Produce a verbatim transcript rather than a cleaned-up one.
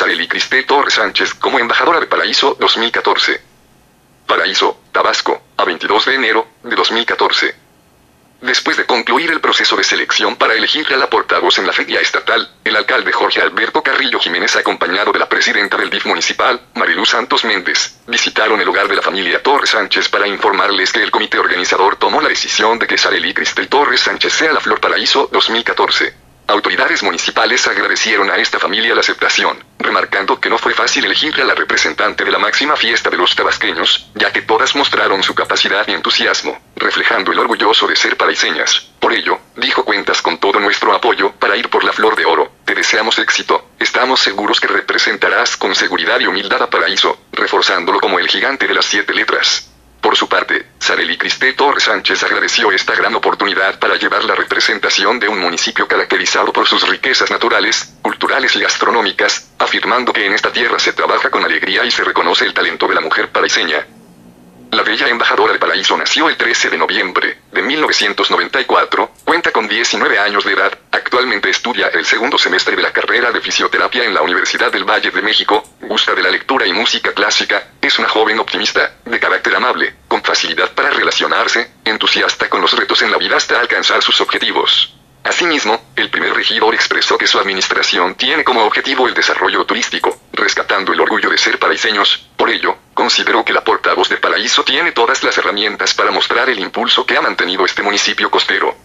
Sarely Cristel Torres Sánchez como embajadora de Paraíso dos mil catorce. Paraíso, Tabasco, a veintidós de enero de dos mil catorce. Después de concluir el proceso de selección para elegir a la portavoz en la feria estatal, el alcalde Jorge Alberto Carrillo Jiménez, acompañado de la presidenta del D I F municipal, Mariluz Santos Méndez, visitaron el hogar de la familia Torres Sánchez para informarles que el comité organizador tomó la decisión de que Sarely Cristel Torres Sánchez sea la Flor Paraíso dos mil catorce. Autoridades municipales agradecieron a esta familia la aceptación, remarcando que no fue fácil elegir a la representante de la máxima fiesta de los tabasqueños, ya que todas mostraron su capacidad y entusiasmo, reflejando el orgulloso de ser paraiseñas. Por ello, dijo, cuentas con todo nuestro apoyo para ir por la Flor de Oro, te deseamos éxito, estamos seguros que representarás con seguridad y humildad a Paraíso, reforzándolo como el gigante de las siete letras. Por su parte, Sarely Cristel Torres Sánchez agradeció esta gran oportunidad para llevar la representación de un municipio caracterizado por sus riquezas naturales, culturales y gastronómicas, afirmando que en esta tierra se trabaja con alegría y se reconoce el talento de la mujer paraiseña. La bella embajadora de Paraíso nació el trece de noviembre de mil novecientos noventa y cuatro, cuenta con diecinueve años de edad, actualmente estudia el segundo semestre de la carrera de fisioterapia en la Universidad del Valle de México, gusta de la lectura y música clásica, es una joven optimista, de carácter amable, con facilidad para relacionarse, entusiasta con los retos en la vida hasta alcanzar sus objetivos. Asimismo, el primer regidor expresó que su administración tiene como objetivo el desarrollo turístico, rescatando el orgullo de ser paraiseños. Por ello, consideró que la portavoz de Paraíso tiene todas las herramientas para mostrar el impulso que ha mantenido este municipio costero.